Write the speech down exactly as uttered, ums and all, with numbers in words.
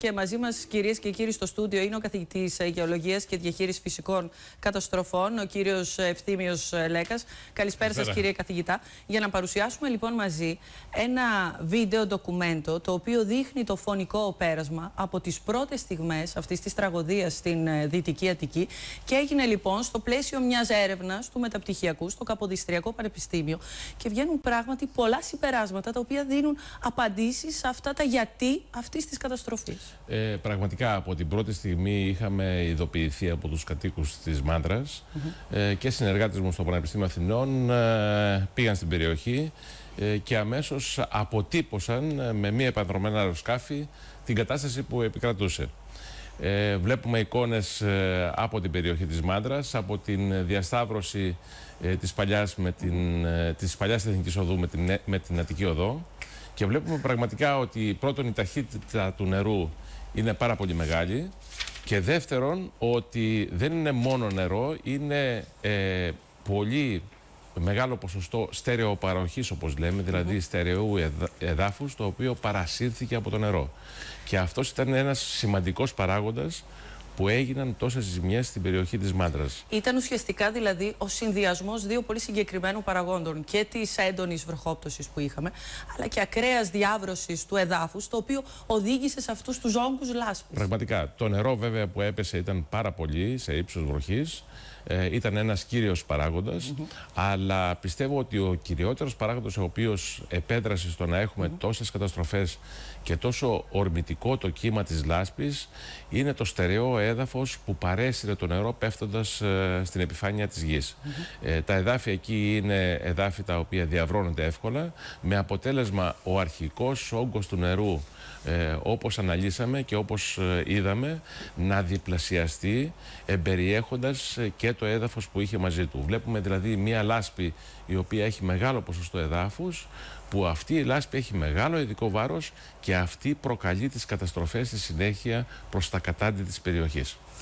Και μαζί μας, κυρίες και κύριοι, στο στούντιο είναι ο καθηγητής Γεωλογίας και Διαχείρισης Φυσικών Καταστροφών, ο κύριος Ευθύμιος Λέκας. Καλησπέρα σας, κύριε καθηγητά. Για να παρουσιάσουμε λοιπόν μαζί ένα βίντεο ντοκουμέντο, το οποίο δείχνει το φωνικό πέρασμα από τις πρώτες στιγμές αυτής της τραγωδίας στην Δυτική Αττική, και έγινε λοιπόν στο πλαίσιο μιας έρευνας του Μεταπτυχιακού στο Καποδιστριακό Πανεπιστήμιο, και βγαίνουν πράγματι πολλά συμπεράσματα τα οποία δίνουν απαντήσεις σε αυτά τα γιατί αυτής της καταστροφής. Ε, πραγματικά από την πρώτη στιγμή είχαμε ειδοποιηθεί από τους κατοίκους της Μάντρας mm-hmm. ε, και συνεργάτες μου στο Πανεπιστήμιο Αθηνών ε, πήγαν στην περιοχή ε, και αμέσως αποτύπωσαν ε, με μία επανδρομένα αεροσκάφη την κατάσταση που επικρατούσε. Ε, βλέπουμε εικόνες ε, από την περιοχή της Μάντρας, από την διασταύρωση ε, της παλιάς, με την, ε, της παλιάς Εθνικής Οδού με την, με την Αττική Οδό, και βλέπουμε πραγματικά ότι πρώτον η ταχύτητα του νερού είναι πάρα πολύ μεγάλη, και δεύτερον ότι δεν είναι μόνο νερό, είναι ε, πολύ μεγάλο ποσοστό στερεοπαροχής, όπως λέμε, δηλαδή mm-hmm. στερεού εδάφους, το οποίο παρασύρθηκε από το νερό. Και αυτός ήταν ένας σημαντικός παράγοντας που έγιναν τόσες ζημιές στην περιοχή της Μάντρας. Ήταν ουσιαστικά δηλαδή ο συνδυασμός δύο πολύ συγκεκριμένων παραγόντων, και της έντονης βροχόπτωσης που είχαμε, αλλά και ακραίας διάβρωσης του εδάφους, το οποίο οδήγησε σε αυτούς τους όγκους λάσπης. Πραγματικά. Το νερό βέβαια που έπεσε ήταν πάρα πολύ σε ύψος βροχής. Ε, ήταν ένας κύριος παράγοντας, mm-hmm. αλλά πιστεύω ότι ο κυριότερος παράγοντας, ο οποίος επέδρασε στο να έχουμε mm-hmm. τόσες καταστροφές και τόσο ορμητικό το κύμα της λάσπης, είναι το στερεό έδαφος που παρέσυρε το νερό πέφτοντας ε, στην επιφάνεια της γης. Mm-hmm. ε, τα εδάφια εκεί είναι εδάφη τα οποία διαβρώνονται εύκολα, με αποτέλεσμα ο αρχικός όγκος του νερού, Ε, όπως αναλύσαμε και όπως ε, είδαμε, να διπλασιαστεί, εμπεριέχοντας ε, και το έδαφος που είχε μαζί του. Βλέπουμε δηλαδή μία λάσπη η οποία έχει μεγάλο ποσοστό εδάφους, που αυτή η λάσπη έχει μεγάλο ειδικό βάρος, και αυτή προκαλεί τις καταστροφές στη συνέχεια προς τα κατάντη της περιοχής.